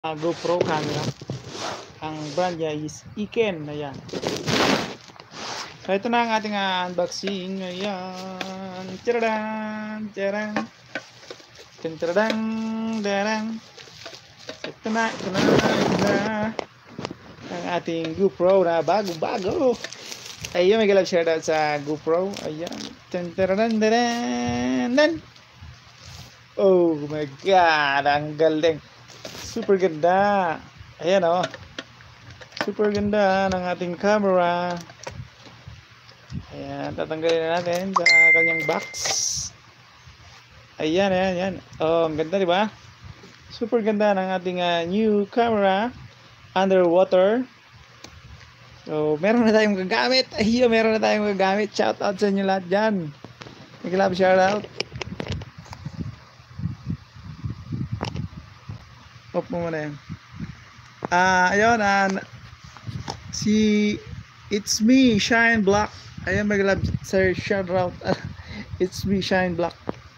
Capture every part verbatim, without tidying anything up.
uh, GoPro camera. Ang brand niya is Iken. Ayan. So ito na ang ating uh, unboxing. Ayan. Tiradan, tiradan. Tiradan, tiradan. Ito na, ito na, ito na. Ang ating GoPro na bago-bago. Ayun, may galap shoutout sa GoPro. Ayan. Tiradan, tiradan. Oh my God, ang galing. Super ganda. Ayan oh. Super ganda ng ating camera. Ayan, tatanggalin na natin sa kanyang box. Ayan, ayan, ayan. Oh, ang ganda, di ba? Super ganda ng ating uh, new camera underwater. So, meron na tayong gagamit. Ayun, meron na tayong gagamit. Shout out sa inyo lahat dyan. Nag-love shout out. Off mo muna yan. Ah, uh, ayun, uh, si It's Me Shine Black. Ayun, mag-love sir shout out. It's Me Shine Black.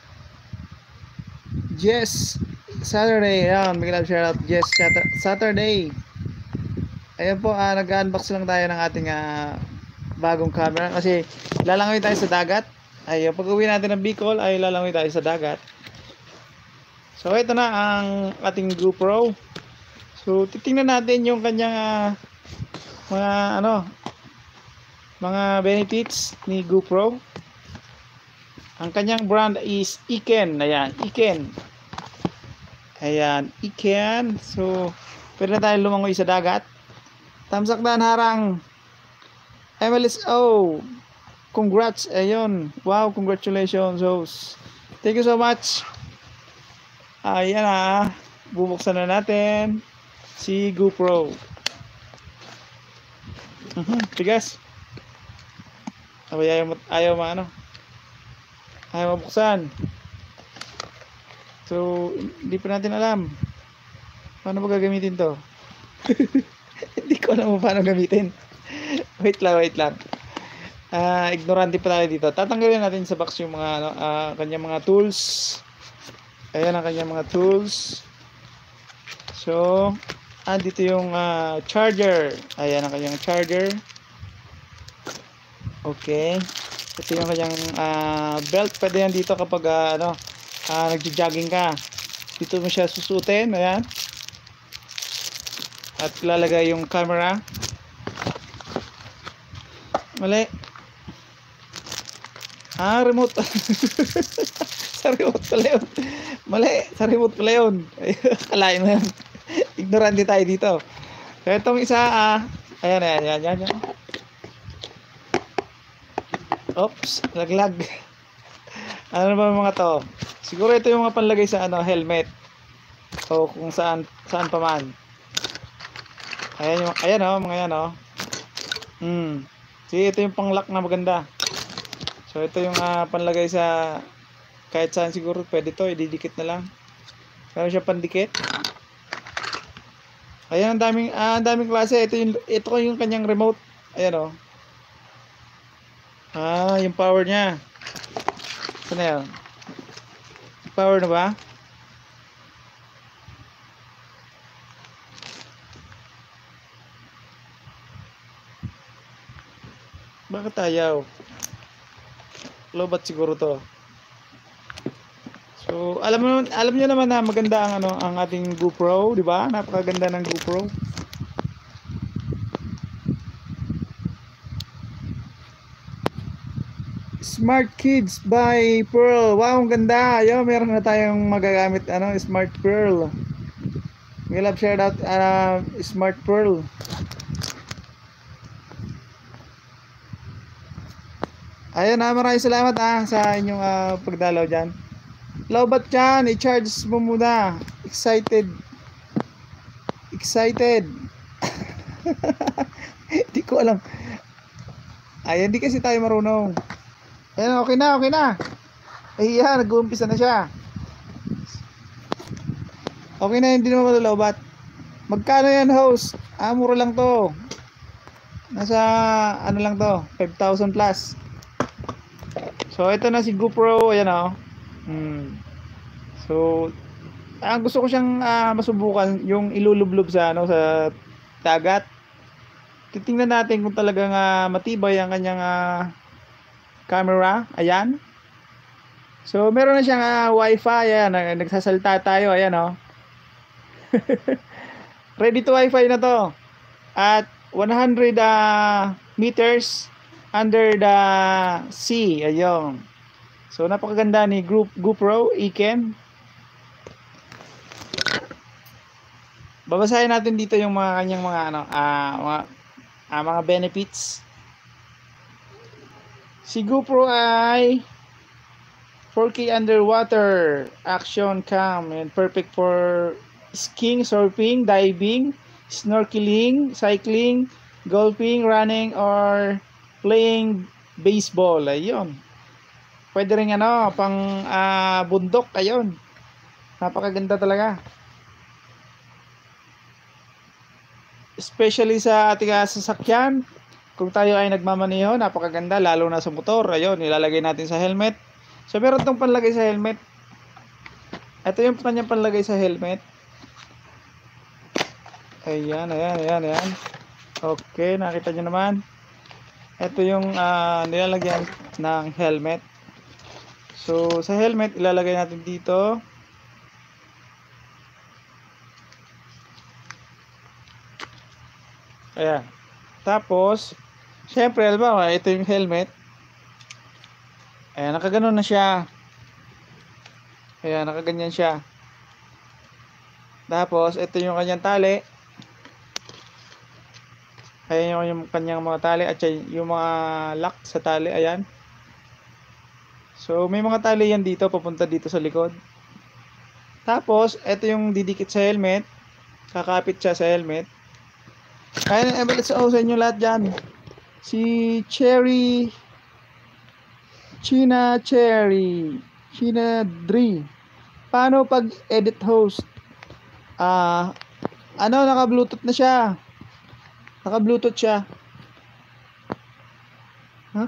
Yes, Saturday. Ayun, mag-love shout out. Yes, Saturday. Ayun po, uh, nag-unbox lang tayo ng ating uh, bagong camera kasi lalangoy tayo sa dagat. Ayun, pag uwi natin ng Bicol ay lalangoy tayo sa dagat. So ito na ang ating GoPro. So titingnan natin yung kanyang uh, mga ano mga benefits ni GoPro. Ang kanyang brand is Iken. Ayan, Iken. Ayan, Iken. So pwede na tayong lumangoy sa dagat. Tamsak dan harang. M L S O. Congrats. Ayun. Wow, congratulations host. Thank you so much. Ayan ah, bubuksan na natin si GoPro. Uh-huh, tigas. Abay, ayaw, ayaw maano. Ayaw mabuksan. So, hindi pa natin alam. Paano ba gagamitin to? Hindi ko alam paano gamitin. Wait lang, wait lang. Uh, ignorante pa tayo dito. Tatanggalin natin sa box yung mga ano, uh, kanyang mga tools. Ayan ang kanyang mga tools. So, ah, dito yung uh, charger. Ayan ang kanyang charger. Okay. Ito yung kanyang uh, belt. Pwede yan dito kapag uh, ano, uh, nagja-jogging ka. Dito mo siya susutin. Ayan. At lalagay yung camera. Mali. Ah, remote. Sa remote pala yun. Mali, sa remote pala yun. Kalain mo yan. Ignorante tayo dito. Kaya itong isa, ah, ayan, ayan, ayan, ayan, ayan. Oops, laglag. Ano ba mga to? Siguro ito yung mga panlagay sa ano, helmet. O kung saan, saan pa man. Ayan, yung, ayan o, oh, mga yan o. Oh. Hmm. See, ito yung pang-lock na maganda. So, ito yung uh, panlagay sa kahit saan siguro pwede to, ididikit na lang. Meron siya pandikit. Ayan, ang daming, ah, ang daming klase. Ito yung, ito yung kanyang remote. Ayan o. Ah, yung power niya. Ito na yun. Power na ba? Bakit ayaw? Lobat siguro to. So, alam mo alam niyo naman na maganda ang ano, ang ating GoPro, di ba? Napakaganda ng GoPro. Smart Kids by Pearl. Wow, ang ganda. Yo, meron na tayong magagamit ano, Smart Pearl. We love shout out uh, Smart Pearl. Ayun na, maraming salamat ah, sa inyong uh, pagdalaw dyan. Lobat dyan, i-charge mo muna. Excited. Excited. Hindi ko alam. Ay, hindi kasi tayo marunong. Ayun, okay na, okay na. Ayan, nag-uumpisa na siya. Okay na, hindi naman malalobat. Magkano yan, host? Ah, mura lang to. Nasa, ano lang to, five thousand plus. So ito na si GoPro, ayan o. Hmm. So Ang gusto ko siyang ah, masubukan yung ilulublob sa ano sa dagat. Titingnan natin kung talagang ah, matibay ang kanyang ah, camera. Ayan. So meron na siyang ah, wifi. Ayan, ah, nagsasalita tayo. Ayan oh. Ready to wifi na to. At one hundred ah, meters under the sea. Ayun. So napakaganda ni Group GoPro Icam. Babasahin natin dito yung mga kanyang mga ano ah mga, ah, mga benefits. Si GoPro ay four K underwater action cam and perfect for skiing, surfing, diving, snorkeling, cycling, golfing, running or playing baseball. Ayun. Pwede rin ano pang ah, bundok. Ayun. Napakaganda talaga. Especially sa ating uh, sasakyan, kung tayo ay nagmamaneho, napakaganda lalo na sa motor. Ayun, ilalagay natin sa helmet. So meron tong panlagay sa helmet. Ito yung kanyang panlagay sa helmet. Ayan, ayan, ayan, ayan. Okay, nakita nyo naman. Ito yung uh, nilalagyan ng helmet. So sa helmet ilalagay natin dito. Ayan. Tapos, syempre, halimbawa, ito yung helmet. Ayan, nakaganon na siya. Ayan, nakaganyan siya. Tapos, ito yung kanyang tali. Ayan yung kanyang mga tali. At yung mga lock sa tali. Ayan. So, may mga tali yan dito, papunta dito sa likod. Tapos, ito yung didikit sa helmet. Kakapit siya sa helmet. Ayan, eh, let's sa inyo lahat dyan. Si Cherry China Cherry China Dre. Paano pag edit host? Ah, uh, ano, naka Bluetooth na siya. Naka Bluetooth siya. Huh?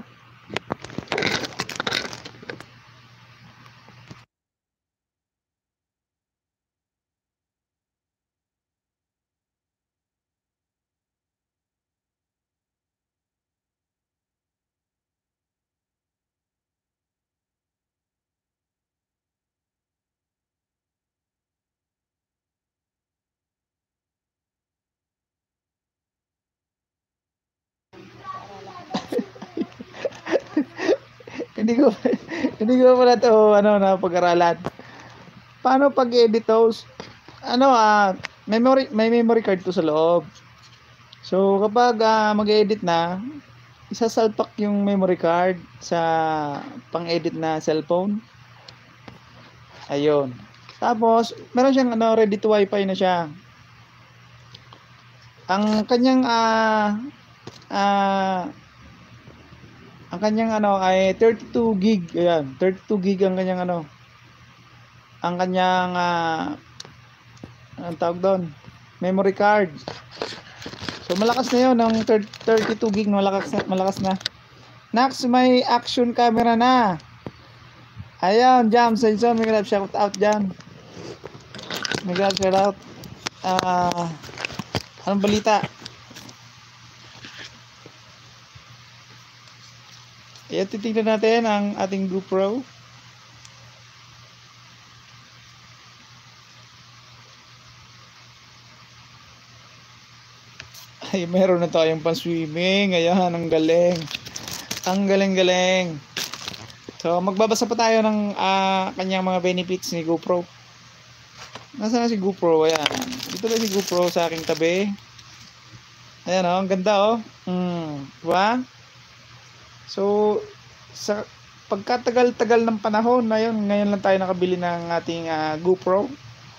hindi ko hindi ko pala to ano na pag-aralan. Paano pag-edit host? Ano ah, memory may memory card to sa loob. So kapag uh, mag-edit na, isasalpak yung memory card sa pang-edit na cellphone. Ayun. Tapos, meron siyang ano, ready to wifi na siya. Ang kanyang ah uh, uh, ang kanyang ano ay thirty-two gig. Ayan, thirty-two gig ang kanyang ano. Ang kanyang uh, anong tawag doon? Memory card. So malakas na 'yon, ng thirty-two gig, malakas na, malakas na. Next, may action camera na. Ayan, Jam Sensor, may grab shout out dyan. May grab shout out. Ah, uh, anong balita? Ayan, titignan natin ang ating GoPro. Ay, meron na tayong pan-swimming. Ayan, ang galing. Ang galing-galing. So, magbabasa pa tayo ng uh, kanyang mga benefits ni GoPro. Nasaan na si GoPro? Ayan. Dito na si GoPro sa aking tabi. Ayan o, oh, ang ganda o. Oh. Hmm, diba? So, sa pagkatagal-tagal ng panahon na yun, ngayon lang tayo nakabili ng ating uh, GoPro.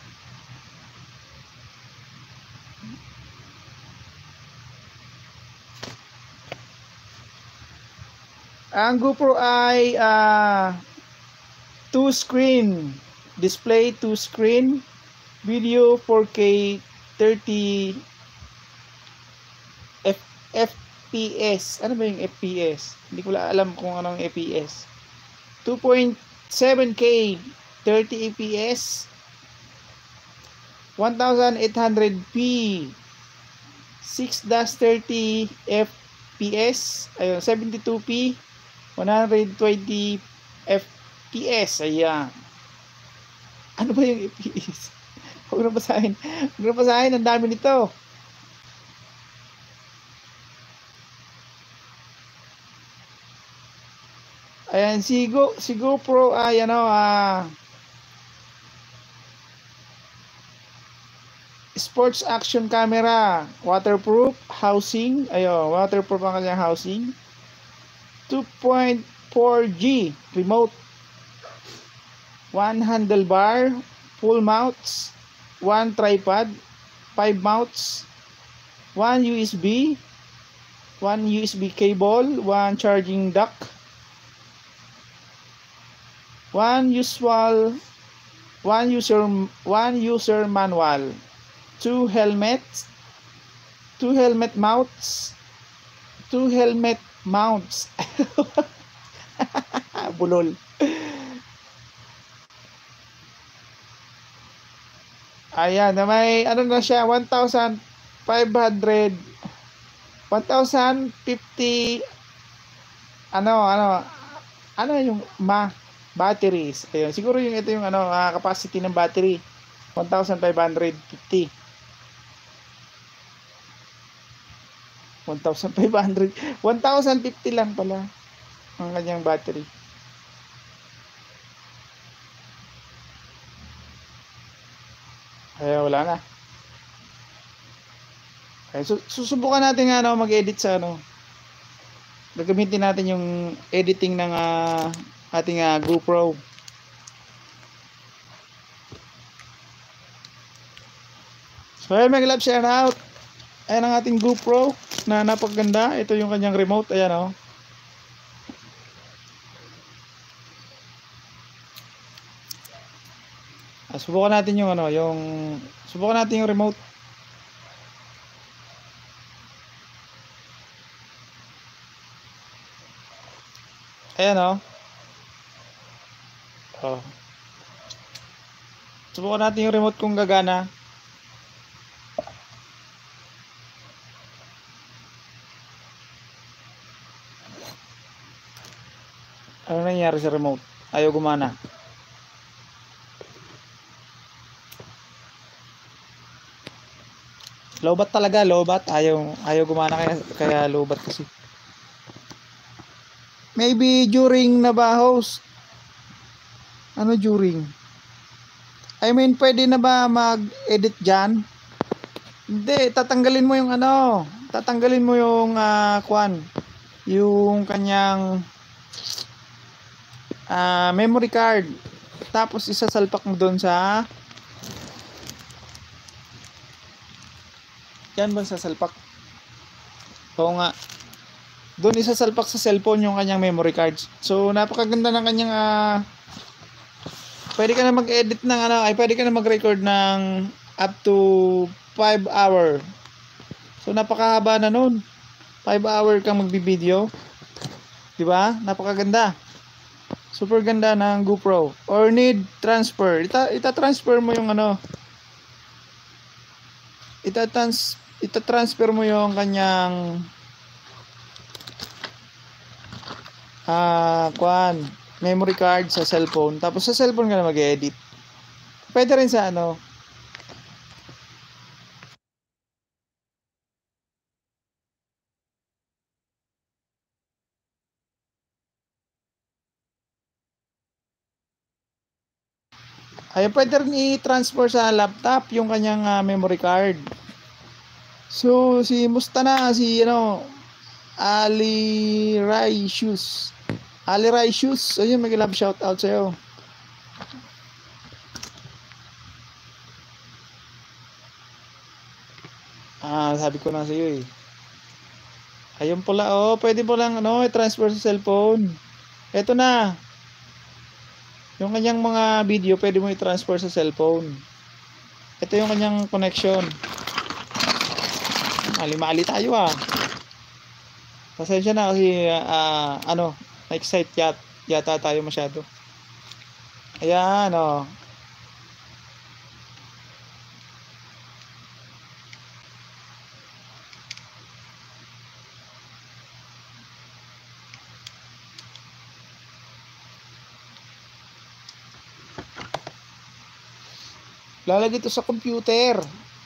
Ang GoPro ay uh, two screen display, two screen video, four K thirty F FPS. Ano ba yung F P S? Hindi ko alam kung anong F P S. two point seven K thirty F P S one thousand eight hundred p, six thirty F P S, ayun, seventy-two p, one hundred twenty F P S, ayan. Ano ba yung F P S? Huwag na basahin. Huwag na basahin, ang dami nito. Ayan, si, Go, si GoPro ay ano, ah, sports action camera, waterproof housing, ayo, waterproof ang kanyang housing, two point four G remote, one handlebar, full mounts, one tripod, five mounts, one U S B, one U S B cable, one charging dock, one usual one user one user manual, two helmets, two helmet mounts, two helmet mounts. Bulol. Ayan, na may ano na siya, one thousand five hundred, one thousand fifty, ano, ano, ano yung ma batteries. Ayun, siguro yung ito yung ano, uh, capacity ng battery, one thousand five hundred fifty. one thousand five hundred, one thousand fifty lang pala ang kanyang battery. Ay, wala na. Okay, so, susubukan natin ano, mag-edit sa ano. Gagamitin natin yung editing ng uh, ating uh, GoPro. So, ayun, mag-love share out. Ayan ang ating GoPro na napakaganda. Ito yung kanyang remote. Ayan, oh. Ah, subukan natin yung ano, yung subukan natin yung remote. Ayan, oh. Oh. Subukan natin yung remote kung gagana. Ano nangyari sa remote? Ayaw gumana. Lobat talaga, lobat. Ayaw, ayaw gumana kaya, kaya lobat kasi. Maybe during na ba, host? Ano during? I mean, pwede na ba mag-edit dyan? Hindi, tatanggalin mo yung ano, tatanggalin mo yung uh, kwan, yung kanyang uh, memory card. Tapos isasalpak mo doon sa yan ba sasalpak? Oo nga. Doon isasalpak sa cellphone yung kanyang memory cards. So napakaganda ng kanyang uh, pwede ka na mag-edit ng ano, ay pwede ka na mag-record ng up to five hour. So napakahaba na noon. five hour kang magbi-video. 'Di ba? Napakaganda. Super ganda ng GoPro. Or need transfer. Ita ita-transfer mo yung ano. Ita-trans ita-transfer mo yung kanyang ah, kwan, memory card sa cellphone. Tapos sa cellphone ka na mag-edit. Pwede rin sa ano. Ay, pwede rin i-transfer sa laptop yung kanyang uh, memory card. So, si Mustana, si ano, Ali Rai Shoes. Ali Rai Shoes. Ayun, mag-love shout out sa'yo. Ah, sabi ko na sa'yo eh. Ayun pala, oh, pwede po lang ano, i-transfer sa cellphone. Ito na. Yung kanyang mga video, pwede mo i-transfer sa cellphone. Ito yung kanyang connection. Mali-mali tayo ah. Pasensya na kasi uh, ano, na-excite yat, yata tayo masyado. Ayan, oh. Lalagay ito sa computer.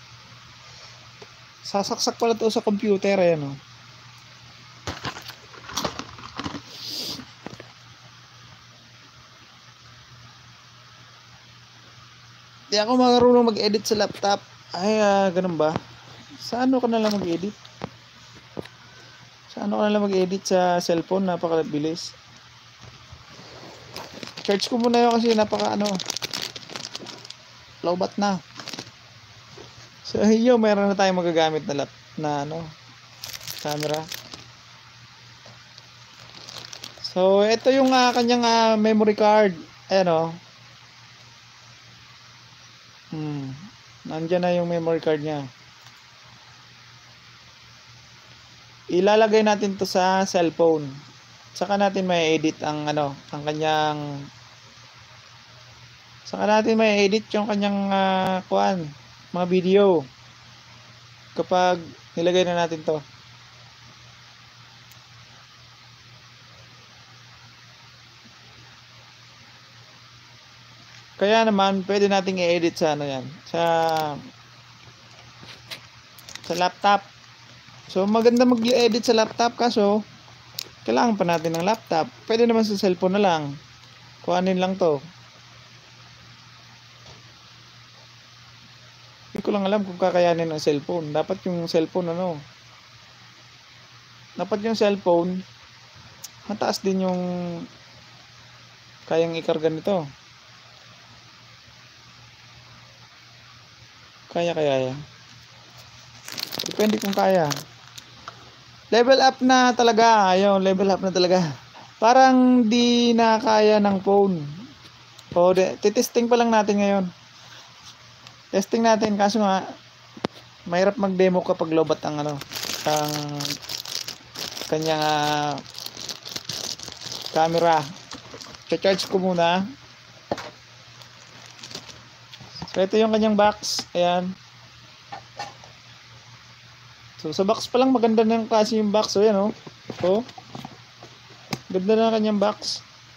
Sasaksak pala ito sa computer. Ayan o. Di ako marunong mag-edit sa laptop. Ay, uh, ganun ba? Sa ano ka na lang mag-edit? Sa ano ka na lang mag-edit sa cellphone? Napakabilis. Charge ko muna yun kasi napaka ano. Lowbat na. So, yun, mayroon na tayong magagamit na lap na ano, camera. So, ito yung uh, kanyang uh, memory card. Ayan o. Hmm. Nandiyan na yung memory card niya. Ilalagay natin to sa cellphone. Saka natin may edit ang ano, ang kanyang Saka natin may edit yung kanyang uh, kuan, mga video. Kapag nilagay na natin to. Kaya naman pwede nating i-edit sa ano yan, sa sa laptop. So maganda mag-edit sa laptop kaso kailangan pa natin ng laptop. Pwede naman sa cellphone na lang. Kuhanin lang to. Hindi ko lang alam kung kakayanin ng cellphone. Dapat yung cellphone ano. Dapat yung cellphone mataas din yung kayang ikarga nito. Kaya kaya yan. Depende kung kaya. Level up na talaga. Ayun, level up na talaga. Parang di na kaya ng phone. O, titesting pa lang natin ngayon. Testing natin kaso nga mahirap mag-demo kapag lobat ang ano, ang kanyang uh, camera. Cha-charge ko muna. So ito yung kanyang box. Ayan. So sa box pa lang maganda na yung klase yung box. So yan o. Oh. Ganda na kanyang box.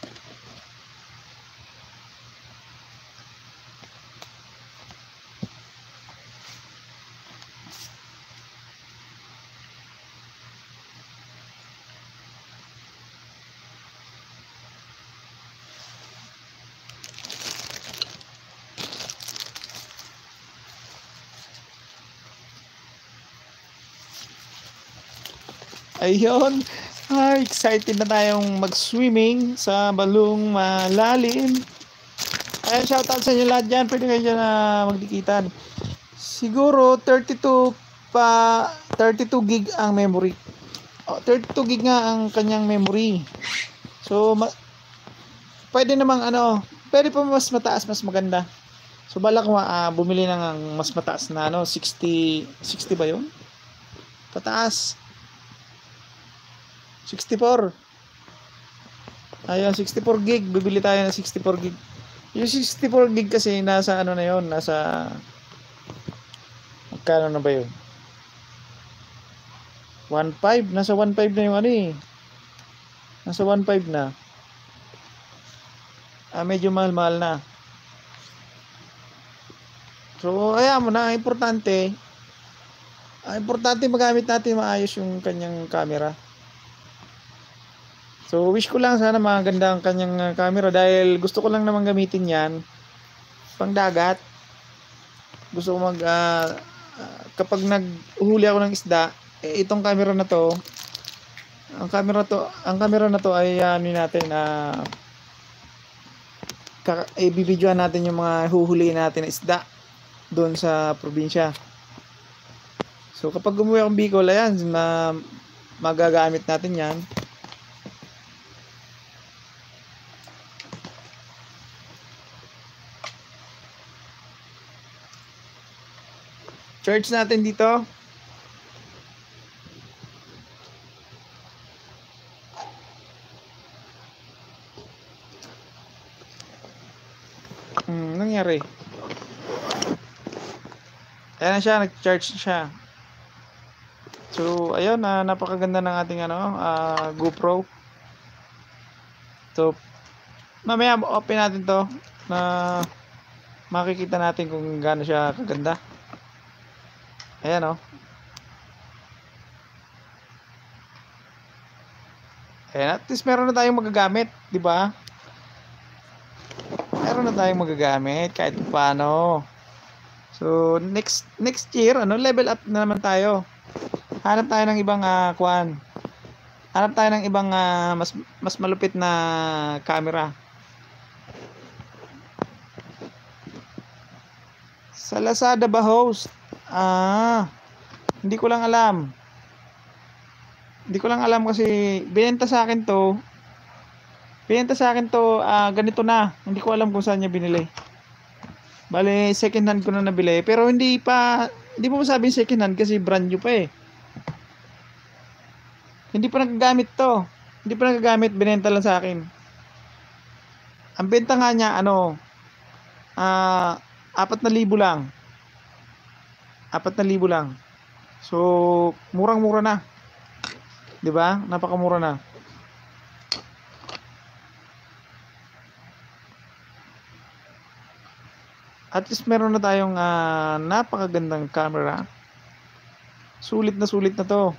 Ayun, ah, excited na tayong mag-swimming sa balong malalim. Ayun, shoutout sa inyo lahat dyan. Pwede kayo dyan na magdikitan. Siguro thirty-two pa thirty-two gig ang memory. Oh, thirty-two gig nga ang kanyang memory. So ma pwede namang ano, pwede pa mas mataas, mas maganda. So balak mo uh, bumili ng mas mataas na ano, sixty sixty ba 'yun? Pataas. sixty-four. Ayun, sixty-four gig. Bibili tayo ng sixty-four gig. Yung sixty-four gig kasi nasa ano na 'yon, nasa magkano na ba 'yun? one point five, nasa one point five na yung ano eh. Nasa one point five na. Ah, medyo mahal-mahal na. So, ayan mo na, importante. Ah, importante magamit natin maayos yung kanyang camera. So, wish ko lang sana maganda ang kanyang uh, camera dahil gusto ko lang naman gamitin yan pang dagat. Gusto ko mag uh, uh, kapag naghuli ako ng isda, eh, itong camera na to, ang camera to, ang camera na to ay ano uh, natin na uh, i-videoan natin yung mga huhuliin natin na isda doon sa probinsya. So, kapag umuwi akong Bicol, ayan, ma magagamit natin yan. Charge natin dito. Hmm, nangyari? Ayan na siya, nag-charge siya. So, ayun, uh, napakaganda ng ating ano, uh, GoPro. So, mamaya open natin to na makikita natin kung gaano siya kaganda. Ayan, oh. Ayan, at least meron na tayong magagamit, di ba? Meron na tayong magagamit kahit paano. So, next next year, ano, level up na naman tayo. Hanap tayo ng ibang uh, kuan. Hanap tayo ng ibang uh, mas mas malupit na camera. Sa Lazada ba, host? Ah, hindi ko lang alam. Hindi ko lang alam kasi binenta sa akin to. Binenta sa akin to, uh, ganito na. Hindi ko alam kung saan niya binili. Bale, second hand ko na nabili. Pero hindi pa, hindi mo masabing second hand kasi brand new pa eh. Hindi pa nagagamit to. Hindi pa nagagamit, binenta lang sa akin. Ang benta nga niya, ano, ah, uh, apat na libo lang. Apat na libo lang. So, murang-mura na. 'Di ba? Napakamura na. At least meron na tayong uh, napakagandang camera. Sulit na sulit na 'to.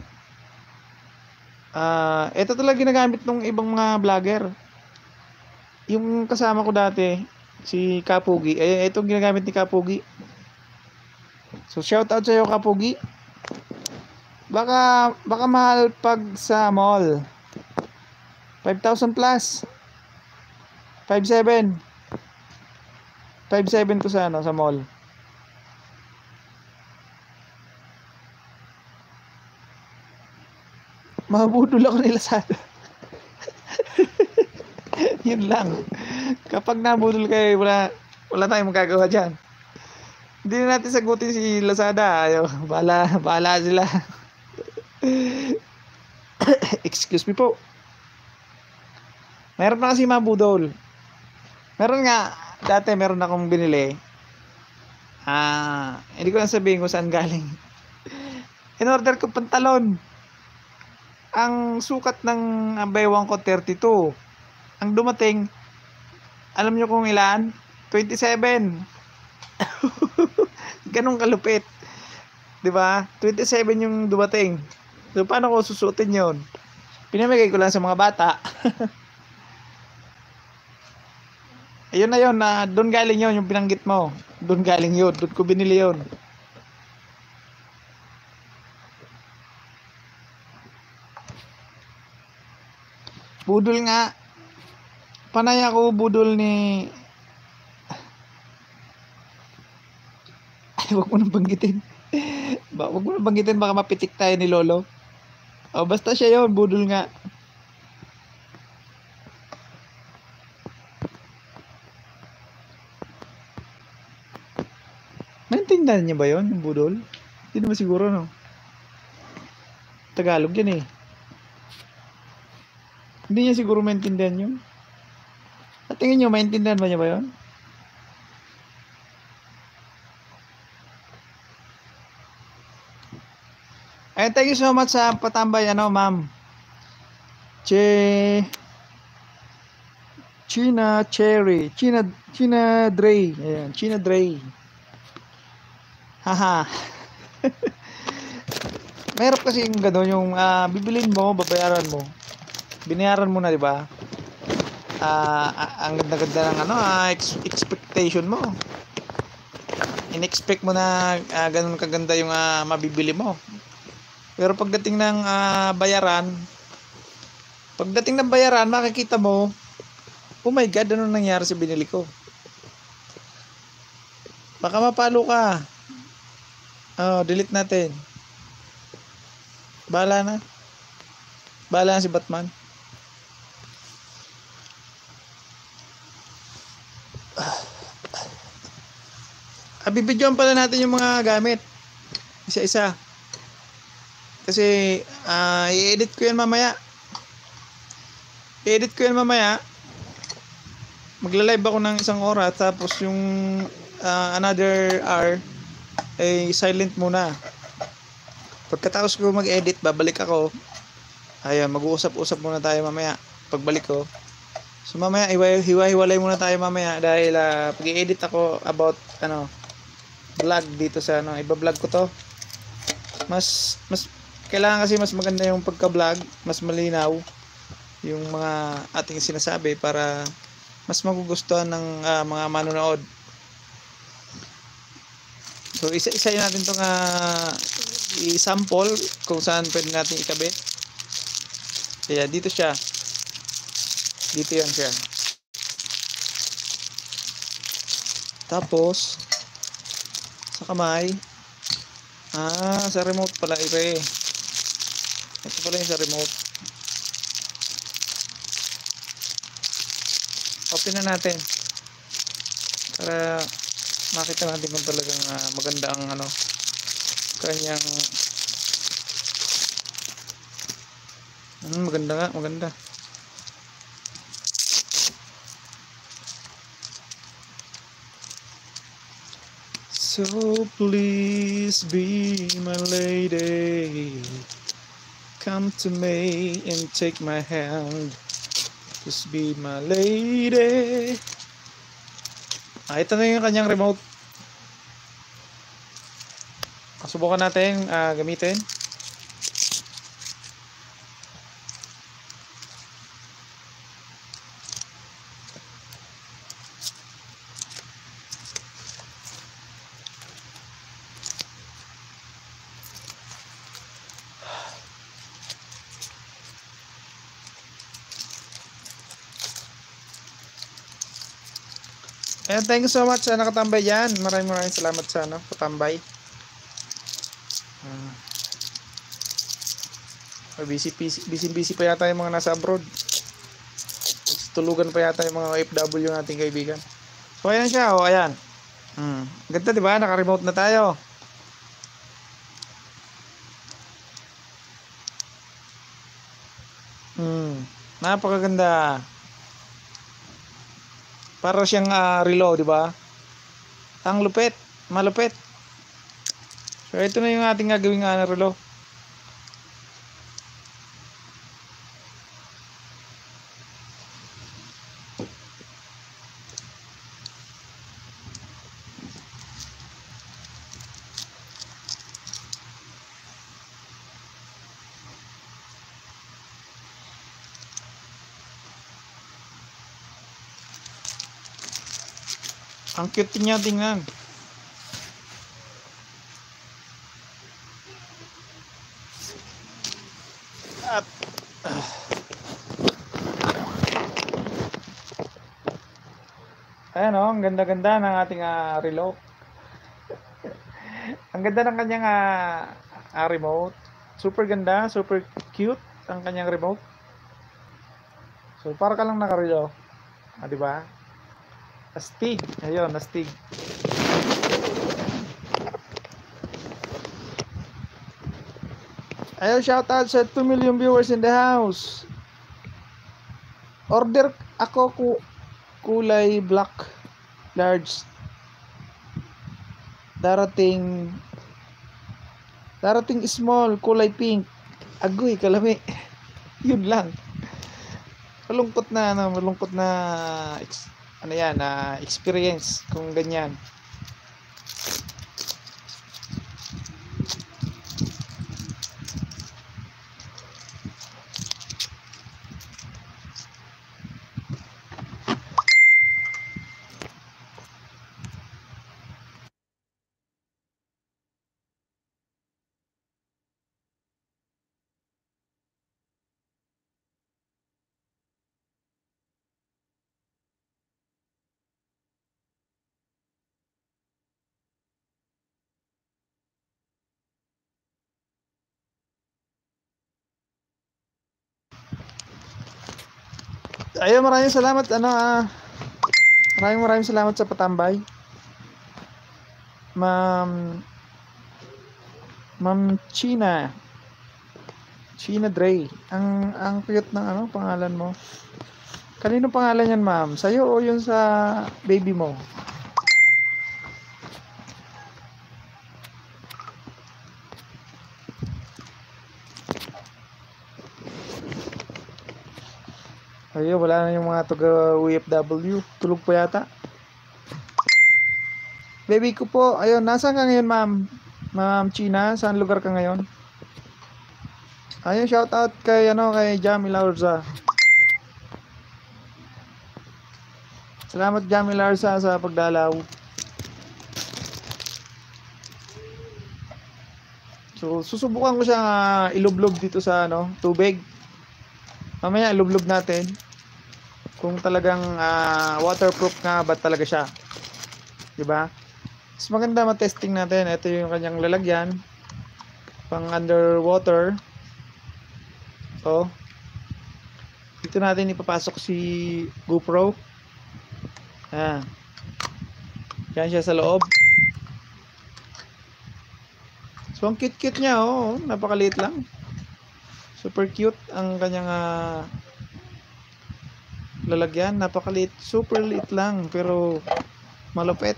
Ah, uh, ito talaga ginagamit ng ibang mga vlogger. Yung kasama ko dati, si Kapugi, eh itong ginagamit ni Kapugi. So shout out sa iyo, Kapugi. Baka baka mahal pag sa mall. five thousand plus. five seven. five seven to sa ano, sa mall. Mabudol ako nila sana. Yun lang. Kapag nabudol kayo, wala wala tayong magagawa diyan. Hindi na natin sagutin si Lazada. Ayo, bahala, bahala sila. Excuse me po. Meron na kasi mabudol. Meron nga, dati meron akong binili. Ah, hindi ko na sabihin kung saan galing. In-order ko pantalon. Ang sukat ng baywang ko thirty-two. Ang dumating, alam nyo kung ilan? twenty-seven. Ganong kalupit. 'Di ba? twenty-seven yung dumating. So paano ko susuotin 'yon? Pinamigay ko lang sa mga bata. Ayun na 'yon, na doon galing 'yon yung binanggit mo. Doon galing 'yon, doon ko binili 'yon. Budol nga. Panay ako budol ni... Ay, wag mo nang banggitin. Ba, wag mo nang banggitin, baka mapitik tayo ni Lolo. O, basta siya yon, budol nga. Naintindihan niya ba yon, yung budol? Hindi naman siguro, no? Tagalog yan eh. Hindi niya siguro maintindihan yun. At tingin nyo, maintindihan ba niya ba yun? Ay, thank you so much sa patambay, ano, ma'am. Che... China Cherry. China, China Dre. Ayan, China Dre. Haha. Mahirap kasi yung gano'n, yung uh, bibilin mo, babayaran mo. Binayaran mo na, di ba? Uh, ang ganda-ganda ng ano, uh, ex expectation mo. In-expect mo na uh, ganun kaganda yung uh, mabibili mo. Pero pagdating ng uh, bayaran, pagdating ng bayaran, makikita mo, oh my God, ano nangyari sa binili ko? Baka mapalo ka. Oh, delete natin. Bahala na. Bahala na si Batman. Abibidyoan pala natin yung mga gamit isa-isa kasi uh, i-edit ko yan mamaya i-edit ko yan mamaya magla-live ako ng isang oras tapos yung uh, another hour ay silent muna. Pagkatapos ko mag-edit babalik ako, ayun, mag-uusap-usap muna tayo mamaya pagbalik ko. So mamaya hiwa-hiwalay muna tayo mamaya dahil uh, pag-i-edit ako about ano vlog dito sa ano, iba-vlog ko to. Mas mas kailangan kasi mas maganda yung pagka-vlog, mas malinaw yung mga ating sinasabi para mas magugustuhan ng uh, mga manonood. So isa-isayin natin tong uh, i-sample kung saan pwede natin ikabit. Kaya dito siya. Dito yan siya. Tapos sa kamay, ah, sa remote pala ire. Ito pala yung sa remote. Open na natin para makita natin kung talagang uh, maganda ang ano kanyang hmm, maganda nga, maganda. So please be my lady, come to me and take my hand, just be my lady. Ah, ito na yung kanyang remote. Subukan natin uh, gamitin. And thank you so much sa nakatambay dyan. Maraming maraming salamat sa ano, patambay. Uh, busy, busy, busy, busy pa yata yung mga nasa abroad. Tulugan pa yata yung mga O F W nating kaibigan. So ayan siya, oh, ayan. Hmm. Ganda diba? Naka-remote na tayo. Hmm. Napakaganda. Para siyang uh, relo, di ba? Ang lupit, malupit. So ito na yung ating gagawing uh, relo. Ang cute niya tingnan. At uh, ayan oh, ang ganda-ganda ng ating uh, relo. Ang ganda ng kanyang uh, uh, remote. Super ganda, super cute ang kanyang remote. So para ka lang naka-relo. Ah, di ba? Astig. Ayun, astig. Ayun, shout out sa two million viewers in the house. Order ako ku kulay black large. Darating Darating small kulay pink. Agoy, kalami. Yun lang. Malungkot na ano, malungkot na ano yan, uh, experience kung ganyan. Ayun, maraming salamat ano ah. Maraming maraming salamat sa patambay. Ma'am Ma'am China. China Dre. Ang ang cute ng ano pangalan mo. Kanino pangalan yan, ma'am? Sa'yo o yun sa baby mo? Ayun, wala na yung mga taga-O F W. Tulog pa yata. Baby ko po, ayun, nasaan ka ngayon, ma'am? Ma'am China, saan lugar ka ngayon? Ayun, shout out kay, ano, kay Jamie Larza. Salamat, Jamie Larza, sa pagdalaw. So, susubukan ko siya uh, ilublob dito sa, ano, tubig. Mamaya, ilublob natin. Kung talagang uh, waterproof nga ba talaga siya. Diba? Mas maganda matesting natin. Ito yung kanyang lalagyan. Pang underwater. So, dito natin ipapasok si GoPro. Ah. Yan siya sa loob. So, ang cute-cute niya, oh. Napakaliit lang. Super cute ang kanyang uh, lalagyan. Napakaliit. Super liit lang. Pero, malupit.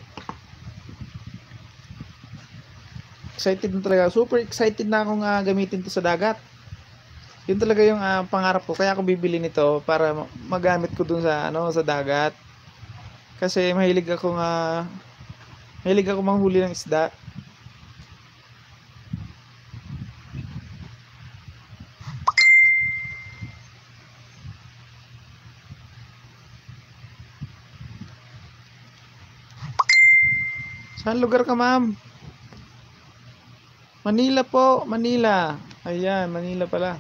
Excited na talaga. Super excited na akong uh, gamitin to sa dagat. Yun talaga yung uh, pangarap ko. Kaya ako bibili nito para magamit ko dun sa, ano, sa dagat. Kasi mahilig ako nga, mahilig ako manghuli ng isda. Saan lugar ka, ma'am? Manila po, Manila. Ayan, Manila pala.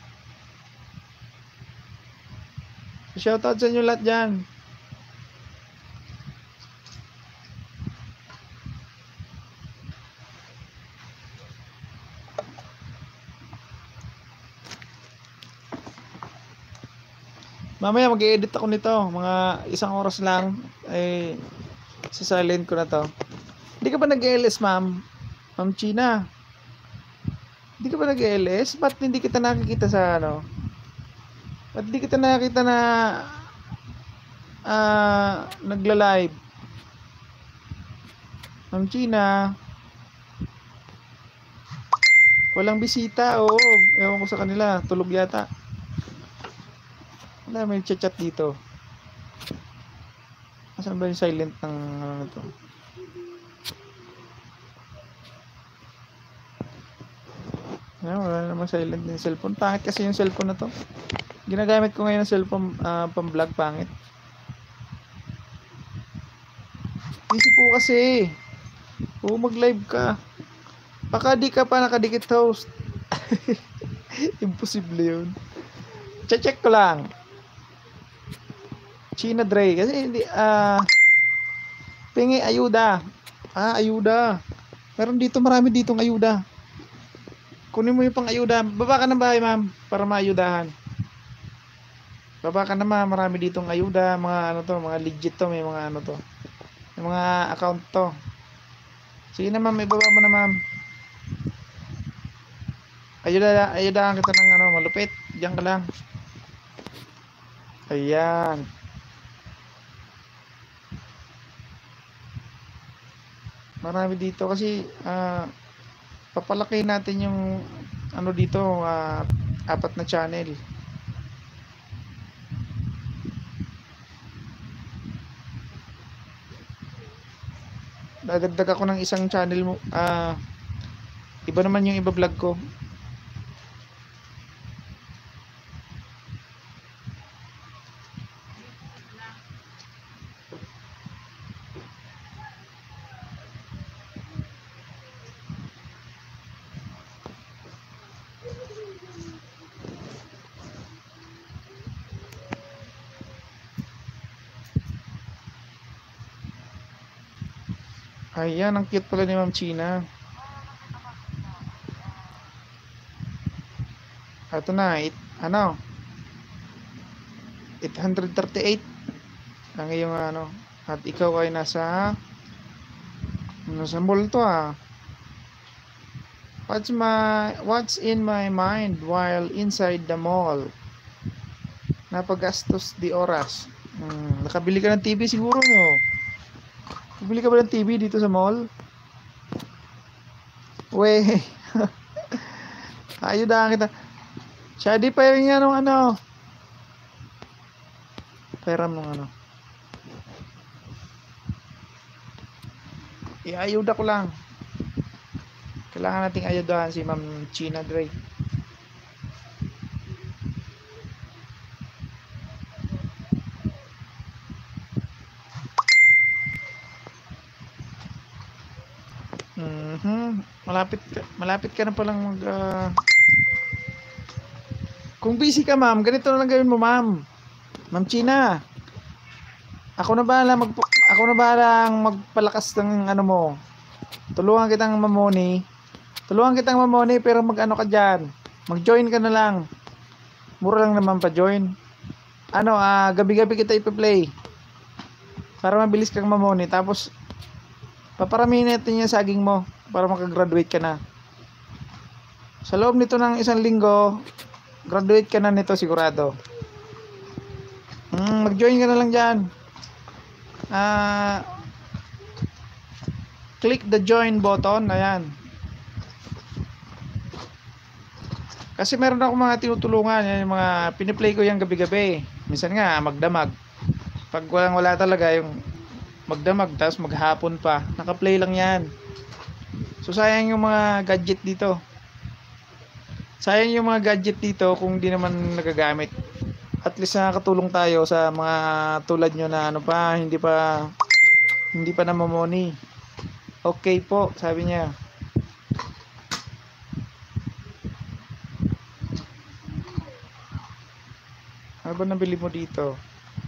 So, shoutout sa inyo lahat dyan. Mamaya mag-i-edit ako nito. Mga isang oras lang. Ay, sisilent ko na to. Hindi ka ba nag-L S, ma'am? Ma'am China? Hindi ka ba nag-L S? Ba't hindi kita nakikita sa ano? Ba't hindi kita nakikita na uh, nagla-live? Ma'am China? Walang bisita, oo. Ewan ko sa kanila. Tulog yata. Wala, may chat-chat dito. Asan ba yung silent ng ano to? Ayan, wala namang silent yung cellphone. Pangit kasi yung cellphone na to. Ginagamit ko ngayon ng cellphone uh, pang vlog. Pangit. Busy po kasi. Oo, mag-live ka. Baka di ka pa nakadikit host. Imposible yun. Check-check ko lang. China Dre. Kasi hindi, ah, uh, pingi ayuda. Ah, ayuda. Meron dito, marami ditong ayuda. Kunin mo yung pang ayuda. Baba ka na ba, ma'am? Para maayudahan. Baba ka na, ma'am. Marami ditong ayuda. Mga ano to, mga legit to. May mga ano to. May mga account to. Sige na, ma'am. Ibaba mo na, ma'am. Ayuda, ayudahan kita ng ano, malupit. Diyan ka lang. Ayan. Marami dito kasi ah uh, papalaki natin yung ano dito, uh, apat na channel. Dadagdag ako ng isang channel mo. Uh, iba naman yung iba vlog ko. Ayan, ang cute pala ni Ma'am China. Ito na, it, ano, eight thirty-eight ang iyong ano, at ikaw ay nasa nasa mall to ah. What's my what's in my mind while inside the mall? Napagastos di oras. Hmm, nakabili ka ng T V siguro, no? Bili ka ba ng T V dito sa mall? Wey. Ayudahan kita. Shady pa rin yan ng ano. Pera mo ano. I-ayuda ko lang. Kailangan nating ayudahan si Ma'am China Dre. Mhm. Malapit ka, malapit ka na palang mag uh... Kung busy ka, ma'am, ganito na lang gawin mo, ma'am. Ma'am China. Ako na bahala mag ako na bahala magpalakas ng ano mo. Tulungan kitang mamoni. Tulungan kitang mamoni pero mag-ano ka diyan. Mag-join ka na lang. Mura lang naman pa join. Ano, ah, gabi-gabi kita ipe-play. Para mabilis kang mamoni tapos paparamihin natin yung saging mo para makagraduate ka na. Sa loob nito ng isang linggo, graduate ka na nito sigurado. Hmm, mag-join ka na lang diyan. Ah, click the join button. Ayan. Kasi meron ako mga tinutulungan, yung mga piniplay ko yung gabi-gabi. Minsan nga magdamag. Pag walang wala talaga yung magdamag tapos maghapon pa, naka-play lang yan. So sayang yung mga gadget dito. Sayang yung mga gadget dito kung di naman nagagamit. At least nakakatulong tayo sa mga tulad nyo na ano pa, hindi pa hindi pa namamoni. Okay po, sabi niya. Ano ba nabili mo dito?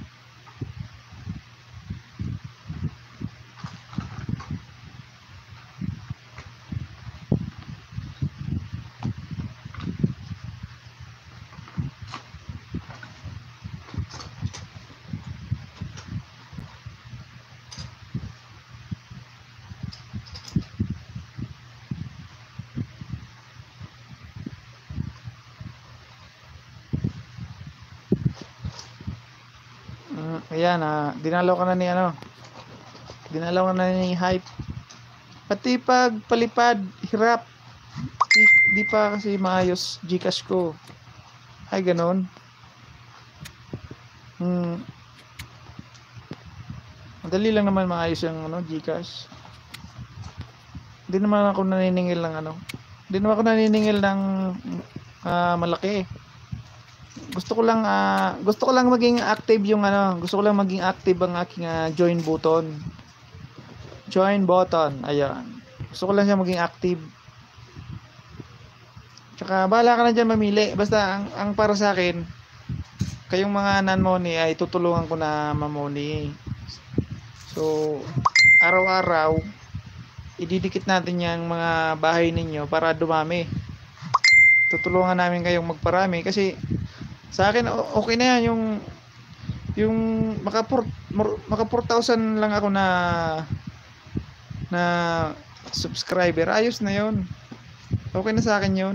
Mm, ayan, ah, dinalaw ka na ni ano. Dinalaw ka na ni Hype. Pati pag palipad, hirap. Di, di pa kasi maayos Gcash ko. Ay, ganon. Hmm. Madali lang naman maayos yung ano, Gcash. Hindi naman ako naniningil ng ano. Hindi naman ako naniningil ng uh, malaki. Gusto ko lang uh, gusto ko lang maging active yung ano, gusto ko lang maging active ang aking uh, join button. Join button, ayan. Gusto ko lang siya maging active. Tsaka bahala ka na dyan mamili. Basta ang, ang para sa akin, kayong mga non-money ay tutulungan ko na mamoni. So, araw-araw ididikit natin yung mga bahay ninyo para dumami. Tutulungan namin kayong magparami kasi sa akin okay na yan yung yung maka maka four thousand lang ako na na subscriber. Ayos na yun. Okay na sa akin yun.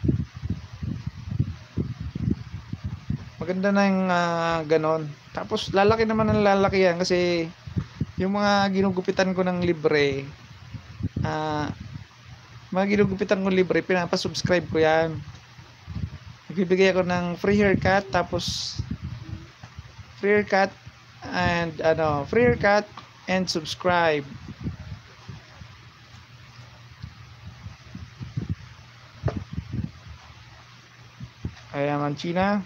Maganda na yung uh, ganon. Tapos lalaki naman ang lalaki yan kasi yung mga ginugupitan ko ng libre, uh, mga ginugupitan ko libre, pinapasubscribe ko yan. Nagbibigay ako ng free haircut, tapos free haircut and ano, free haircut and subscribe. Kaya man China,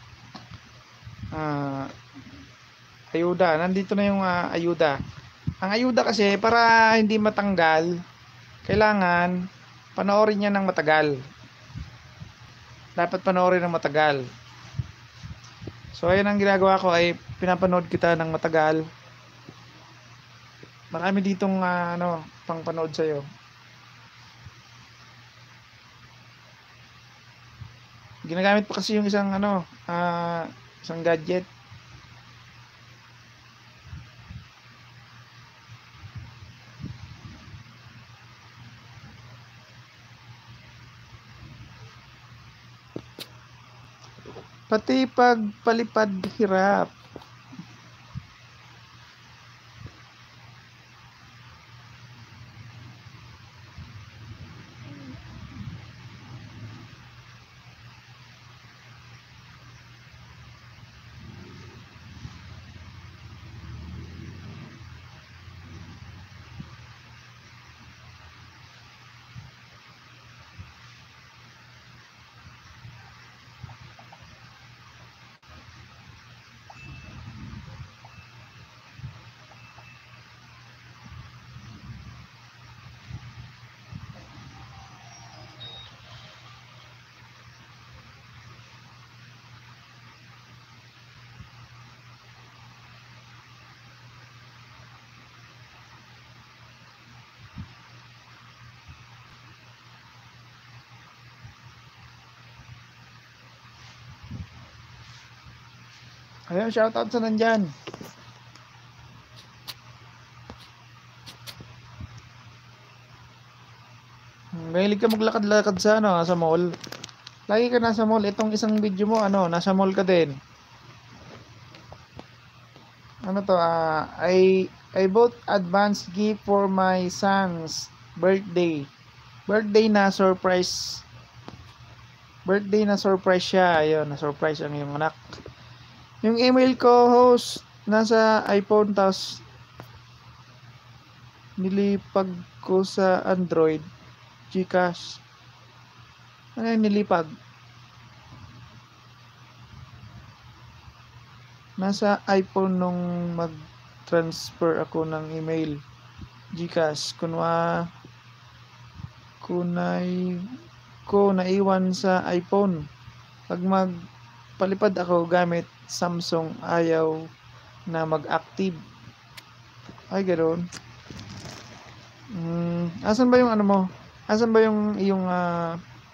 uh, ayuda, nandito na yung uh, ayuda. Ang ayuda kasi para hindi matanggal, kailangan panoorin niya ng matagal. Dapat panoorin ng matagal. So ayun ang ginagawa ko, ay pinapanood kita ng matagal. Marami ditong uh, ano, pang panood sa'yo. Ginagamit pa kasi yung isang ano, uh, isang gadget. Pati pagpalipad hirap. Ayan, shoutout sa nandyan. Mahilig ka maglakad-lakad sa ano, sa mall. Lagi ka nasa mall. Itong isang video mo, ano, nasa mall ka din. Ano to, ah, I, I bought advance gift for my son's birthday. Birthday na surprise. Birthday na surprise siya. Ayun, na surprise ang iyong anak. Yung email ko, host, nasa iPhone, tapos nilipag ko sa Android. Gcash. Ano yung nilipag? Nasa iPhone nung mag-transfer ako ng email. Gcash. Kunwa kunay ko naiwan sa iPhone. Pag magpalipad ako gamit Samsung, ayaw na mag-active. Ay, ganoon. Hmm, asan ba yung ano mo? Asan ba yung yung uh,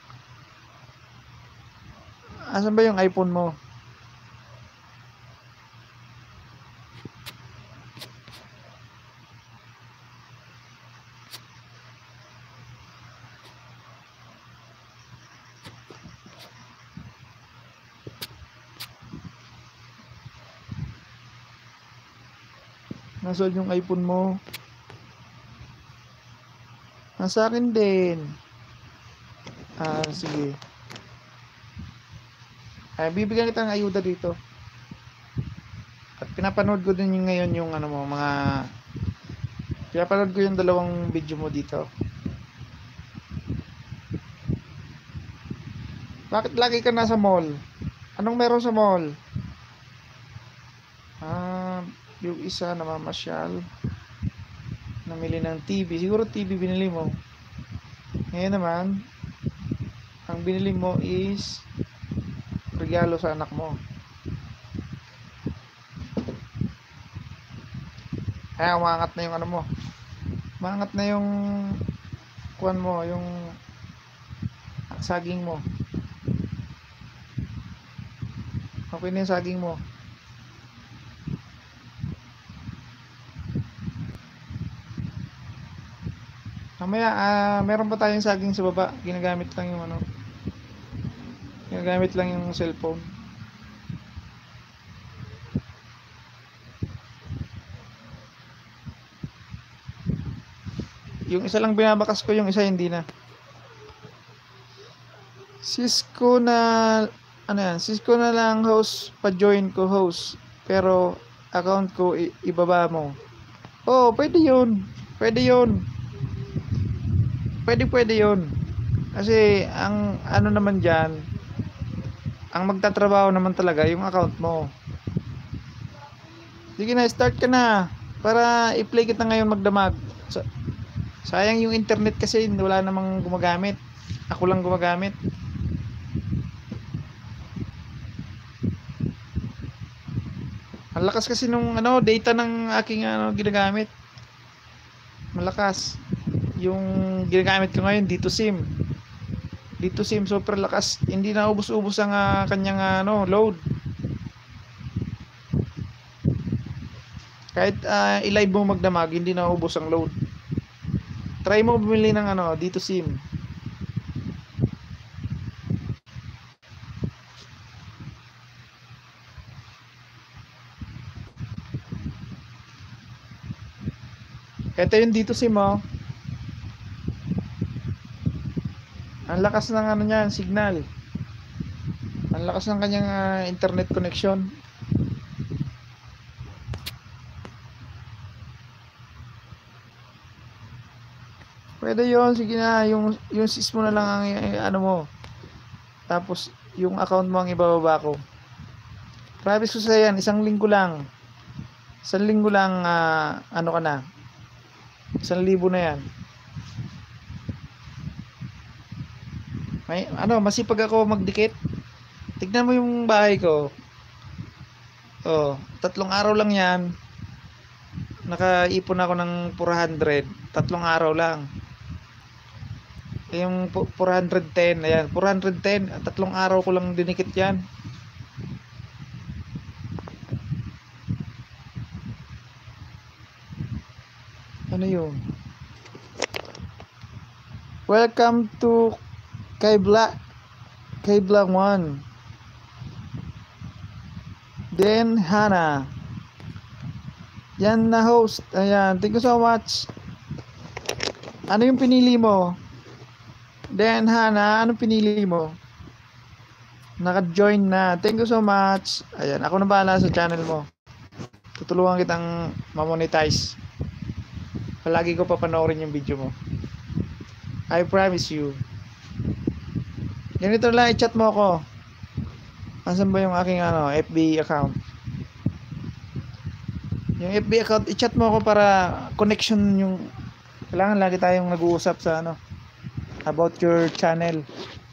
asan ba yung iPhone mo? Nasaan yung iPhone mo? Nasa akin din. Ah, sige. Ay, bibigyan kita ng ayuda dito. At pinapanood ko din yung ngayon yung ano mo, mga pinapanood ko yung dalawang video mo dito. Bakit lagi ka nasa mall? Anong meron sa mall? Ah, yung isa namamasyal. Namili ng T V. Siguro T V binili mo. Ngayon naman, ang binili mo is regalo sa anak mo. Kaya umangat na yung ano mo. Umangat na yung kuwan mo, yung saging mo. Okay na yung saging mo. Mamaya, ah, meron pa tayong saging sa baba. Ginagamit lang yung ano. Ginagamit lang yung cellphone. Yung isa lang binabakas ko, yung isa hindi na. Cisco na, ano yan, Cisco na lang host, pa-join ko host. Pero, account ko, ibaba mo. Oh, pwede yun. Pwede yun. Pwede, pwede yun. Kasi, ang ano naman dyan, ang magtatrabaho naman talaga, yung account mo. Sige na, start ka na. Para i-play kita ngayon magdamag. So, sayang yung internet kasi wala namang gumagamit. Ako lang gumagamit. Ang lakas kasi nung ano, data ng aking ano ginagamit. Malakas. Yung ginagamit ko ngayon dito SIM. Dito SIM super lakas. Hindi na ubos-ubos ang uh, kanyang uh, ano, load. Kahit uh, i-live mo magdamag, hindi na ubos ang load. Try mo bumili ng ano, dito SIM. Ito yung dito SIM oh. Ang lakas ng ano niyan, signal. Ang lakas ng kanyang uh, internet connection. Pwede yon, sige na, yung yung sis mo na lang ang ano mo. Tapos yung account mo ang ibababa ko. Promise ko sa yan, isang linggo lang. Isang linggo lang uh, ano ka na. Isang libo na yan. May ano, masipag ako magdikit. Tignan mo yung bahay ko. Oh, tatlong araw lang yan. Nakaipon ako ng four hundred. Tatlong araw lang. Yung four hundred ten, ayan, four hundred ten, tatlong araw ko lang dinikit yan. Ano yun? Welcome to kay Black kay Black One. Then Hana. Yan na host. Ayan, thank you so much. Ano yung pinili mo? Then Hana, ano pinili mo? Naka-join na. Thank you so much. Ayan, ako na bahala sa channel mo. Tutulungan kitang ma-monetize. Palagi ko papanoorin yung video mo. I promise you. Ganito lang, i-chat mo ako. Asan ba yung aking ano, F B account? Yung F B account, i-chat mo ako para connection yung kailangan lagi tayong nag-uusap sa ano about your channel.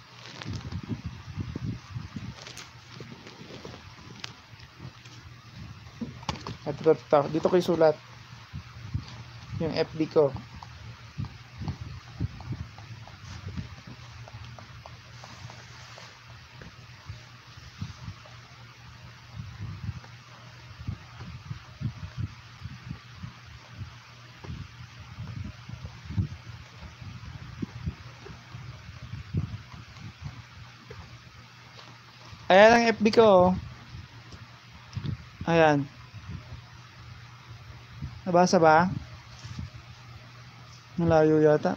At ito, ito, dito ko isulat yung F B ko. Ayan ang F B ko. Ayan. Nabasa ba? Malayo yata.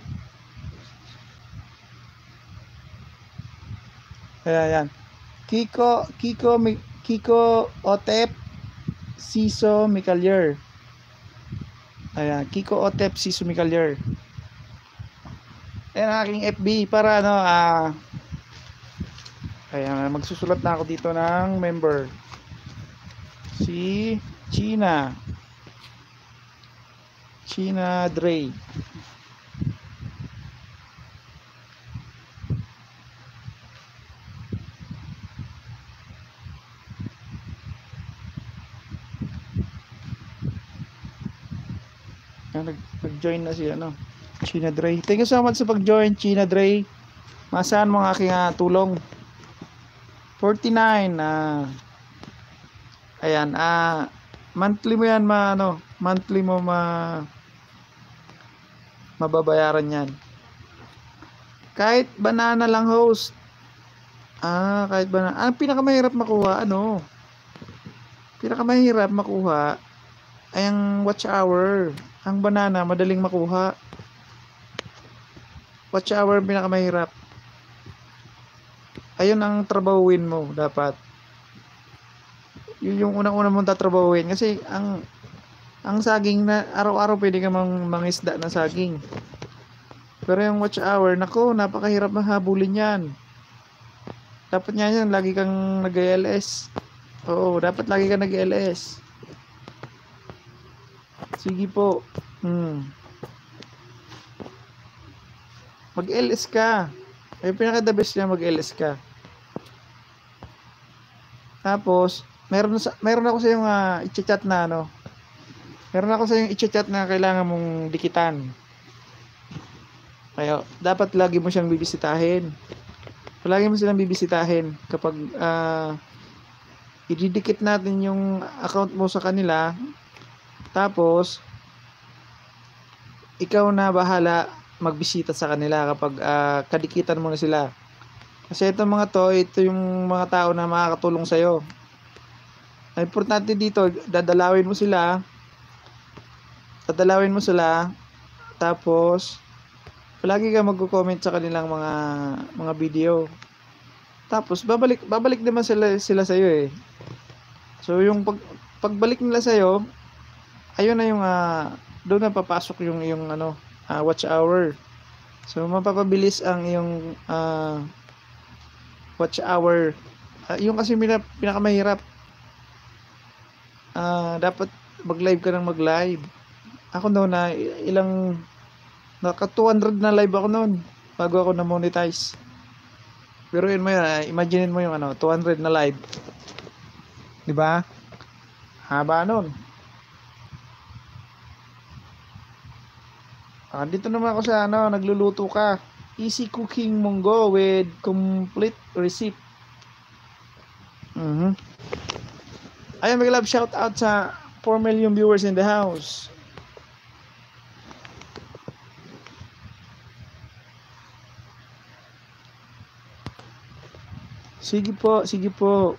Ayan, ayan. Kiko, Kiko, Kiko Otep, Siso Micalier. Ayan, Kiko Otep, Siso Micalier. Ayan ang aking F B para ano, ah, ayan, magsusulat na ako dito ng member. Si China. China Dre. Nag-join na si ano, China Dre. Thank you so much sa pag-join, China Dre. Masaan mo ang aking uh, tulong? forty-nine. Ah. Ayan, ah, monthly mo yan, ma, ano, monthly mo ma mababayaran yan. Kahit banana lang host. Ah, kahit banana. Ang pinakamahirap makuha, ano? Pinakamahirap makuha ay ang watch hour. Ang banana, madaling makuha. Watch hour pinakamahirap. Ayun ang trabahuin mo dapat. Yun yung unang-una mong tatrabahuin kasi ang ang saging na araw-araw pwede ka mang mangisda na saging. Pero yung watch hour, nako, napakahirap mahabulin yan. Dapat nga yan, lagi kang nag-L S. Oo, dapat lagi kang nag-L S. Sige po. Hmm. Mag-L S ka. Ay, pinaka-the best niya mag-L S ka. Tapos, meron, meron ako sa yung uh, i-chat na ano. Meron ako sa yung i-chat na kailangan mong dikitan. Kaya, dapat lagi mo siyang bibisitahin. Palagi mo silang bibisitahin kapag uh, ididikit natin yung account mo sa kanila. Tapos, ikaw na bahala magbisita sa kanila kapag uh, kadikitan mo na sila. Kasi itong mga to, ito yung mga tao na makakatulong sa'yo. Ang importante dito, dadalawin mo sila. Dadalawin mo sila. Tapos, palagi ka magko-comment sa kanilang mga mga video. Tapos, babalik babalik naman sila, sila sa'yo eh. So, yung pag, pagbalik nila sa'yo, ayun na yung, uh, doon na papasok yung, yung ano, uh, watch hour. So, mapapabilis ang yung uh, watch hour. Uh, yung kasi pinakamahirap. Uh, dapat mag-live ka ng mag-live. Ako noon na ilang naka two hundred na live ako noon bago ako na monetize. Pero yun mo yun, uh, imagine mo yung ano, two hundred na live. 'Di ba? Haba noon. Ah, dito naman ako sa ano, nagluluto ka. Easy cooking munggo with complete receipt. Mhm. Ayan, mag-love shout out sa four million viewers in the house. Sige po, sige po.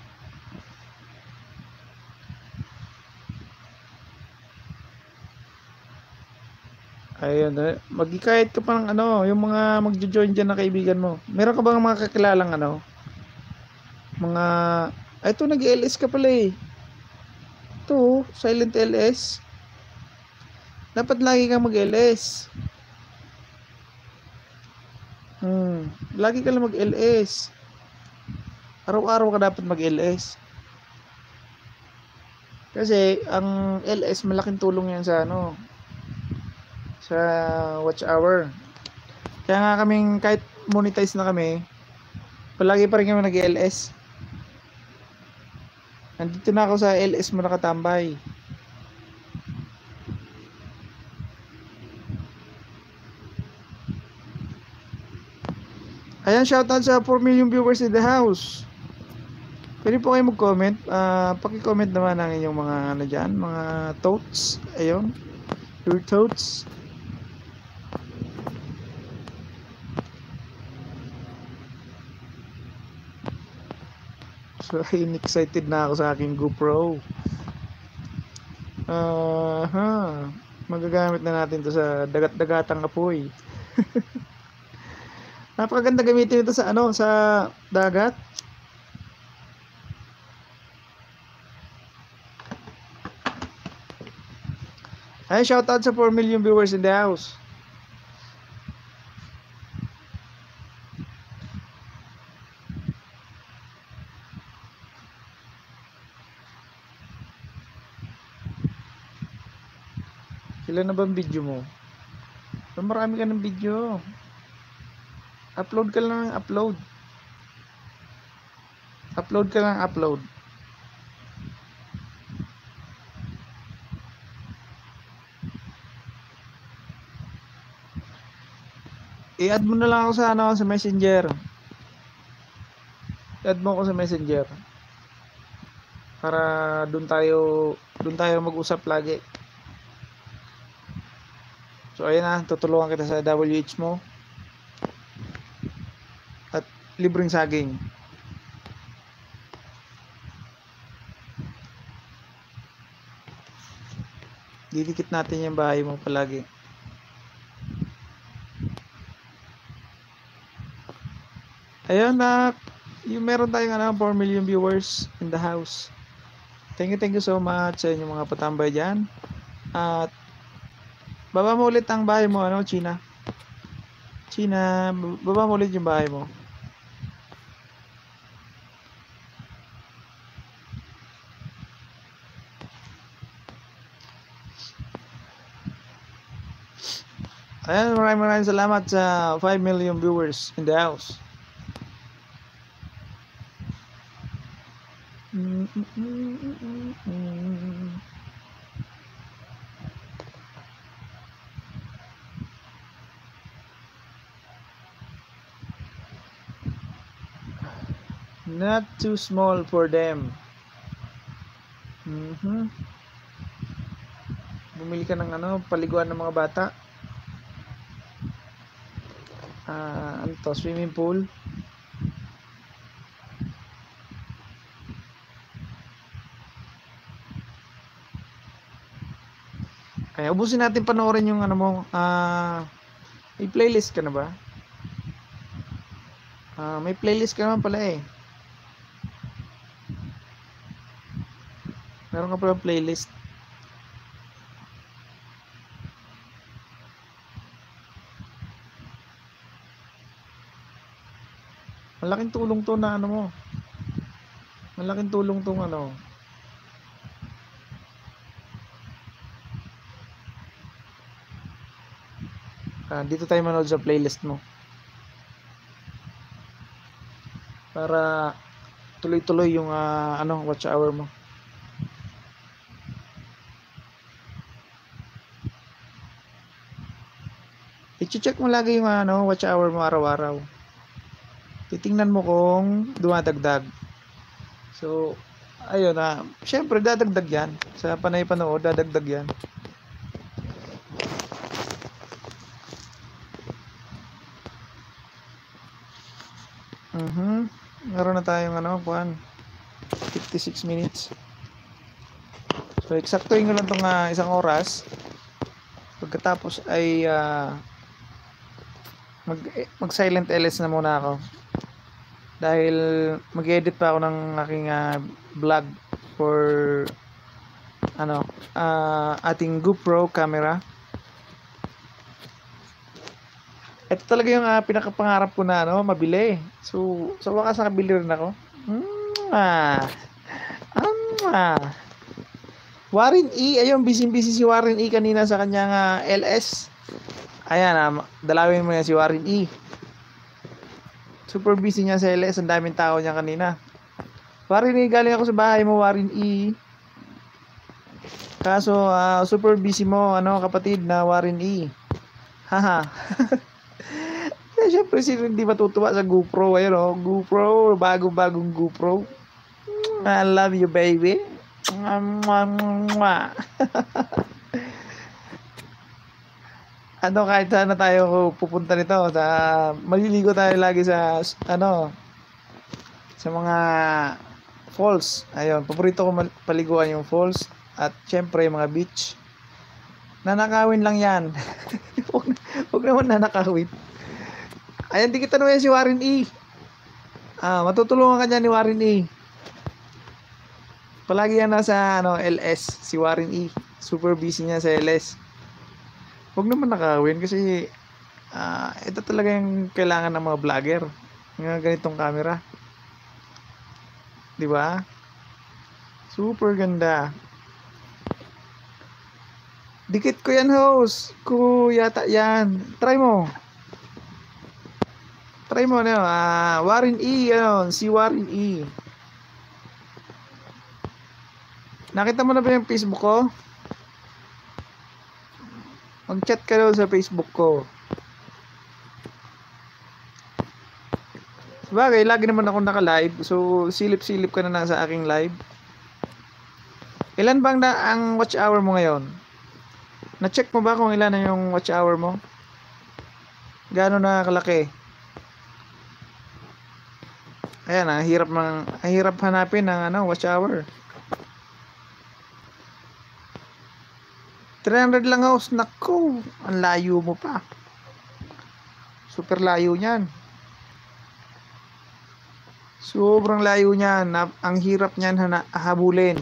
Ayun, eh, magkikayat ka pa ng ano, yung mga magjo-join diyan na kaibigan mo. Meron ka bang mga kakilalang ano, mga ay ito nag-L S ka pala eh. Ito, silent L S. Dapat lagi kang mag-L S. Hmm, lagi ka lang mag-L S. Araw-araw ka dapat mag-L S. Kasi ang L S malaking tulong 'yan sa ano, sa watch hour. Kaya nga kaming kahit monetize na kami, palagi pa rin kami nag-L S. Nandito na ako sa L S mo nakatambay. Ayan, shoutout sa four million viewers in the house. Pwede po kayo mag-comment. Uh, paki-comment naman ang inyong mga ano dyan, mga thoughts. Ayun. Your thoughts. So, excited na ako sa aking GoPro. Uh, huh. Magagamit na natin to sa dagat-dagatang apoy. Napakaganda gamitin ito sa ano, sa dagat. Ay, shout out sa four million viewers in the house. Ilan na ba ang video mo? So, marami ka ng video. Upload ka lang ng upload. Upload ka lang upload. I-add mo na lang ako sa ano, sa Messenger. I-add mo ako sa Messenger. Para doon tayo doon tayo mag-usap lagi. So ayun na, tutulungan kita sa W H mo. At libreng saging. Didikit natin yung bahay mo palagi. Ayun na, yung meron tayong ano, four million viewers in the house. Thank you, thank you so much sa inyong mga patambay dyan. At baba mo ulit ang bahay mo, ano, China. China, baba mo ulit yung bahay mo. Ayan, maraming maraming salamat sa five million viewers in the house. Mm -mm -mm -mm -mm. Not too small for them. Mm-hmm. Bumili ka ng ano, paliguan ng mga bata. Ah, uh, ano to, swimming pool. Kaya ubusin natin panoorin yung ano mo. Ah, uh, may playlist ka na ba? Ah, uh, may playlist ka naman pala eh. Meron ka pala playlist. Malaking tulong to na ano mo. Malaking tulong tong ano. Ah, dito tayo manood sa playlist mo. Para tuloy-tuloy yung uh, ano, watch hour mo. I-check mo lagi yung ano, watch hour mo araw-araw. Titingnan mo kung dumadagdag. So, ayun na. Uh, Siyempre, dadagdag yan. Sa panay panood, dadagdag yan. Mhm. Meron na tayong ano, kuan, fifty-six minutes. So, eksaktuhin ko lang itong uh, isang oras. Pagkatapos ay uh, mag, mag silent L S na muna ako. Dahil mag-edit pa ako ng aking uh, vlog for ano, uh, ating GoPro camera. Ito talaga yung uh, pinakapangarap ko na ano, mabili. So, sa wakas nakabili rin ako. Mm, ah. Ah. Warren E, ayun, busy-busy si Warren E kanina sa kanyang uh, L S. Ayan, uh, dalawin mo yan si Warren E. Super busy niya sa L S, ang daming tao niya kanina. Warren E, galing ako sa bahay mo, Warren E. Kaso, uh, super busy mo, ano, kapatid na Warren E. Haha. Eh, syempre, sino hindi matutuwa sa GoPro? Ayun, oh, GoPro, bagong-bagong GoPro. I love you, baby. Ano, kahit saan na tayo pupunta nito, sa maliligo tayo lagi sa ano, sa mga falls. Ayun, paborito ko paliguan yung falls at syempre mga beach. Nanakawin lang yan. Huwag, huwag naman nanakawin. Ayan, di kita naman si Warren E. Ah, matutulungan ka dyan ni Warren E. Palagi yan nasa ano, L S, si Warren E. Super busy niya sa L S. Huwag naman nakawin kasi uh, ito talaga yung kailangan ng mga vlogger. Yung ganitong camera. Di ba? Super ganda. Dikit ko yan, host. Ko yata yan. Try mo. Try mo na, ah, Warren E, ano, si Warren E. Nakita mo na ba yung Facebook ko? Mag-chat ka daw sa Facebook ko. Sabagay, lagi naman ako naka-live. So, silip-silip ka na lang sa aking live. Ilan bang na ang watch hour mo ngayon? Na-check mo ba kung ilan na yung watch hour mo? Gaano na kalaki? Ayan, ang hirap mang, ang hirap hanapin ng ano, watch hour. three hundred lang, house. Naku, ang layo mo pa. Super layo niyan. Sobrang layo niyan. Ang hirap niyan habulin.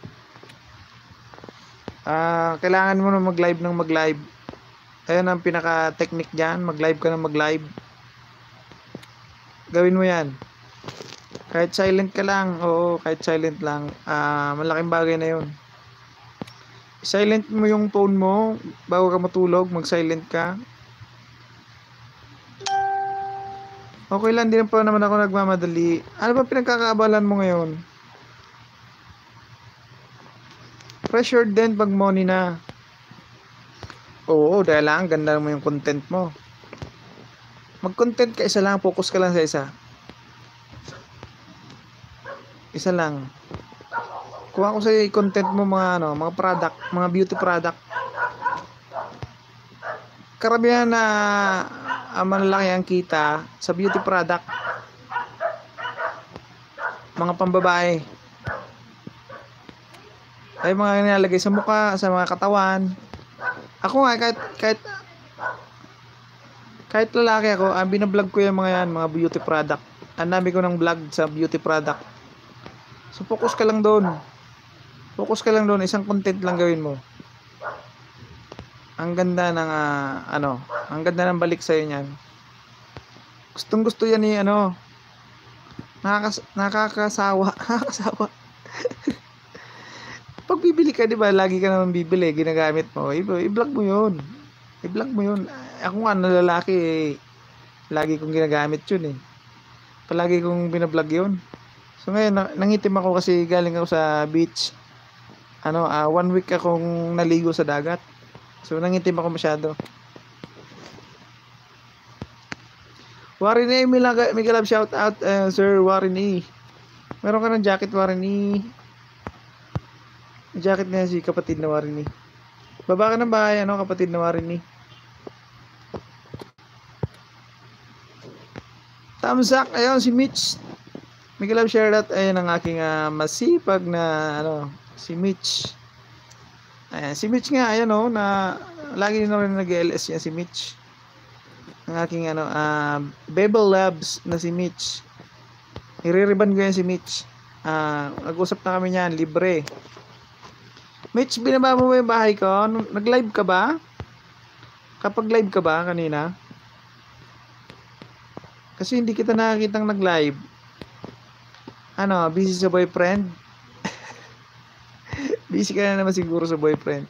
Uh, kailangan mo na mag-live ng mag-live. Ayun ang pinaka-technique diyan, mag-live ka na mag-live. Gawin mo 'yan. Kahit silent ka lang, oo, kahit silent lang, uh, malaking bagay na 'yon. Silent mo yung phone mo bago ka matulog, mag-silent ka. Okay lang, din pa naman ako nagmamadali. Ano ba pinagkakaabalan mo ngayon? Pressured din pag money na. Oo, dahil lang ganda mo yung content mo. Mag-content ka isa lang, focus ka lang sa isa. Isa lang. Kuha ko sa content mo mga ano, mga product, mga beauty product. Karamihan na uh, malaki ang kita sa beauty product. Mga pambabae. Ay mga nilalagay sa mukha, sa mga katawan. Ako nga kahit kahit kahit lalaki ako, ang binablog ko yung mga yan, mga beauty product. Ang dami ko ng vlog sa beauty product. So focus ka lang doon. Focus ka lang doon, isang content lang gawin mo. Ang ganda ng uh, ano, ang ganda ng balik sa niyan. Gustong gusto yan ni ano. Nakakas nakakasawa, nakakasawa. Pag bibili ka, di ba, lagi ka naman bibili, ginagamit mo, i-vlog mo yun. I-vlog mo yun. Ako nga, nalalaki, eh, lagi kong ginagamit yun eh. Palagi kong binablog yun. So ngayon, nangitim ako kasi galing ako sa beach. Ano, uh, one week akong naligo sa dagat. So nangitim ako masyado. Warren E, may galab shout out, uh, Sir Warren E. Meron ka ng jacket, Warren E. Jacket na si kapatid na Warren E. Baba ka ng bahay, ano, kapatid na Warren E. Thumbs up, ayun si Mitch. Miguel Love share that ayun ang aking uh, masipag na ano si Mitch. Ayan, si Mitch nga ayan oh na lagi din rin nag-L S yan si Mitch. Ang aking ano uh, Bebel Labs na si Mitch. Iririban ko yan si Mitch. Uh, nag-usap na kami niyan, libre. Mitch, binaba mo ba yung bahay ko? Nag-live ka ba? Kapag live ka ba kanina? Kasi hindi kita nakakitang nag-live. Ano, busy sa boyfriend? Busy ka na naman siguro sa boyfriend.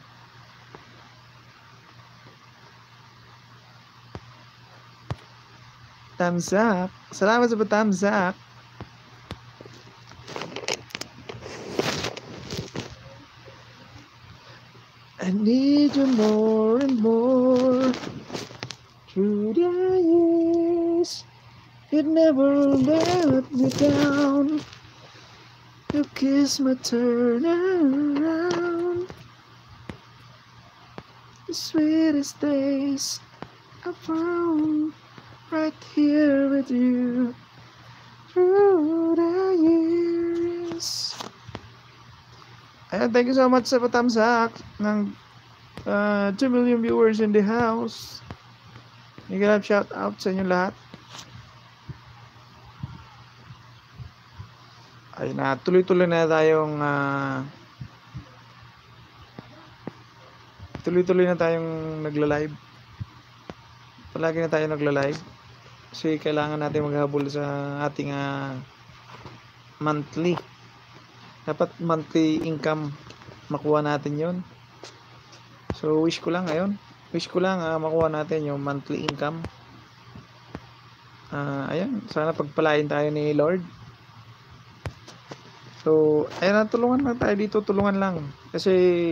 Thumbs up. Salamat sa thumbs up. I need you more and more through the years. You'd never let me down. You kiss my turn around. The sweetest days I found right here with you through the years. Ayan, thank you so much sa patamsak ng uh, two million viewers in the house. Miguel Love, shout out sa inyo lahat. Ay na, tuloy-tuloy na tayong uh, tuloy-tuloy na tayong nagla-live. Palagi na tayo nagla-live. Kasi kailangan natin maghabol sa ating uh, monthly. Dapat monthly income makuha natin yon. So wish ko lang ngayon. Wish ko lang uh, makuha natin yung monthly income. Uh, ayun, sana pagpalain tayo ni Lord. So, ayun na, tulungan lang tayo dito, tulungan lang. Kasi,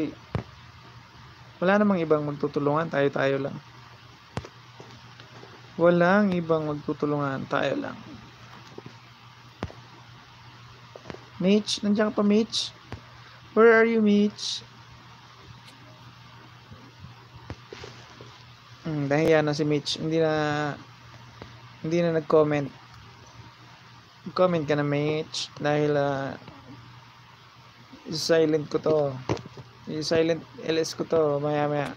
wala namang ibang magtutulungan, tayo-tayo lang. Walang ibang magtutulungan, tayo lang. Mitch, nandiyan ka pa, Mitch? Where are you, Mitch? Hmm, dahil na si Mitch, hindi na, hindi na nag-comment. Comment ka na, Mitch, dahil, ah, uh, silent ko to. I-silent L S ko to maya maya.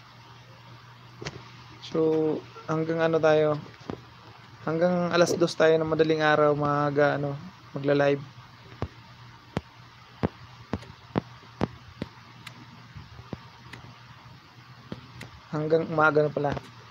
So hanggang ano tayo? Hanggang alas dos tayo ng madaling araw mag ano, magla-live. Hanggang umaga na pala.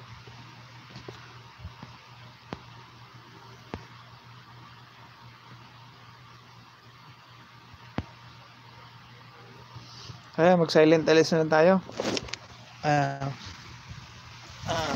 Kaya mag-silent L S na lang tayo. Ah. Uh, ah.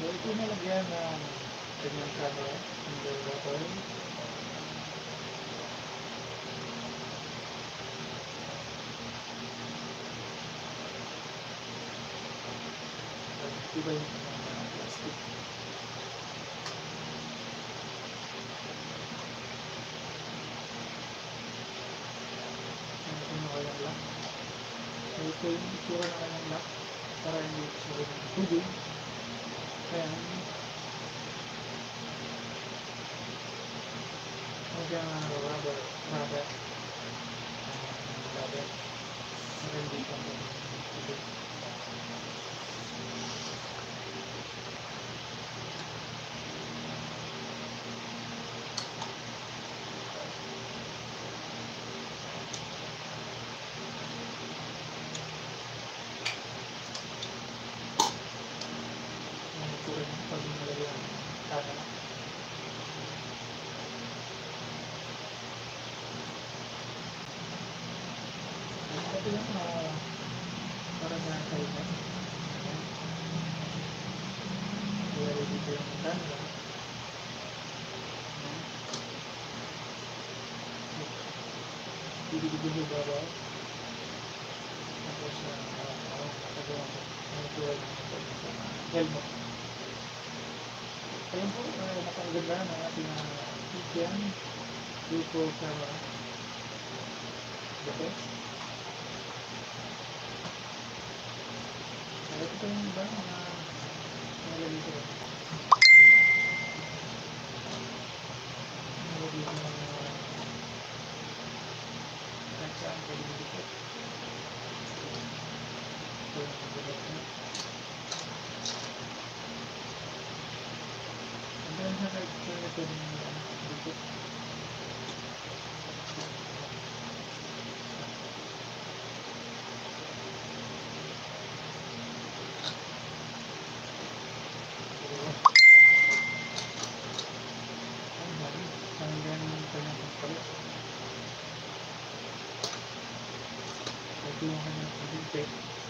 So ito nalagyan ng kanyang camera, underwater. Iba yung uh, plastic. Ito yung kanyang lock. So ito yung itsura ng kanyang lock para hindi siya rin ng tubig. Kaya magyan ng rubber, rubber, rubber, para hindi ka ng tubig. Pag nalagay ang camera. Ito yung uh, para na kayo na. Kaya dito yung camera. Dito-dito yung babaw. Tapos na uh, nakagawa ko. Ang tuwag sa helmet. Ayan po, uh, nakaganda na ating uh, Iken GoPro camera. Okay. So, ito po yung iba mga nalagay ko. Nalagay ko ng uh, kahit saan pwede dito. Ito yung nalagay ko. And then, nalagay ko ito yung dito. Ito yung kanyang pag-intake.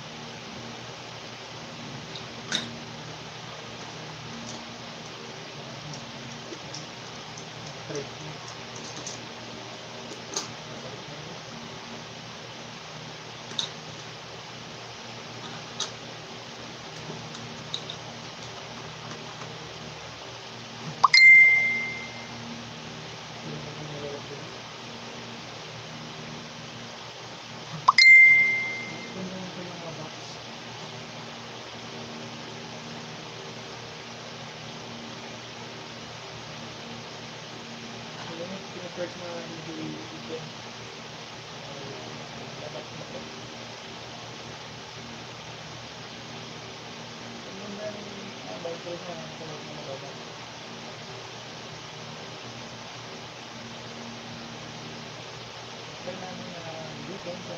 First na hindi ito. Dapat na ito. Ang ganda ng bike na sa mga mga kaya namin na dito sa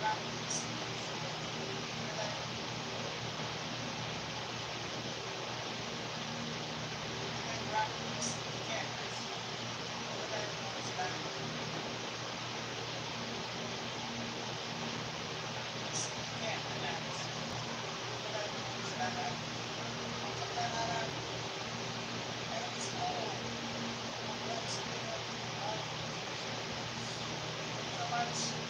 much.